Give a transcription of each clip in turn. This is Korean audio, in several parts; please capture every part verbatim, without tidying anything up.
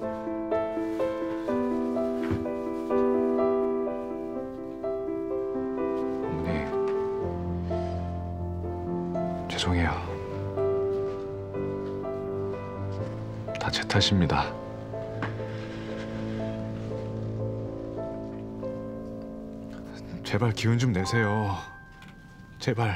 어머니, 죄송해요. 다 제 탓입니다. 제발 기운 좀 내세요. 제발.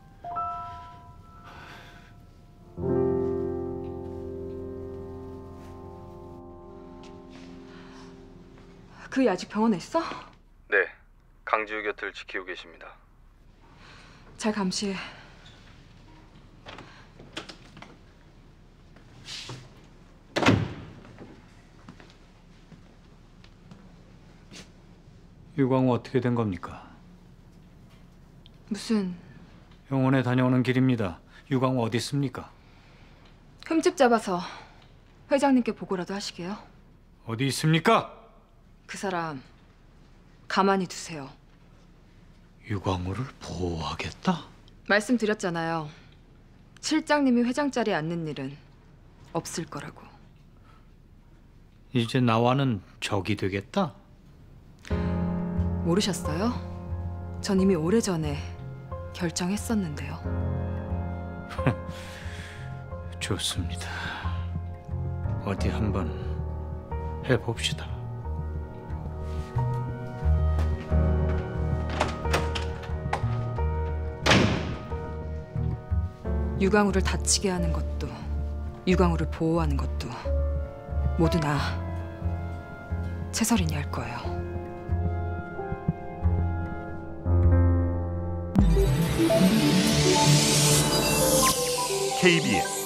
그이 아직 병원에 있어? 네, 강지우 곁을 지키고 계십니다. 잘 감시해. 유광우 어떻게 된 겁니까? 무슨... 병원에 다녀오는 길입니다. 유광우 어디 있습니까? 흠집 잡아서 회장님께 보고라도 하시게요. 어디 있습니까? 그 사람 가만히 두세요. 유광우를 보호하겠다? 말씀드렸잖아요. 실장님이 회장 자리에 앉는 일은 없을 거라고. 이제 나와는 적이 되겠다? 모르셨어요? 전 이미 오래전에 결정했었는데요. 좋습니다. 어디 한번 해봅시다. 유광우를 다치게 하는 것도 유광우를 보호하는 것도 모두 나 최설인이 할 거예요. 케이비에스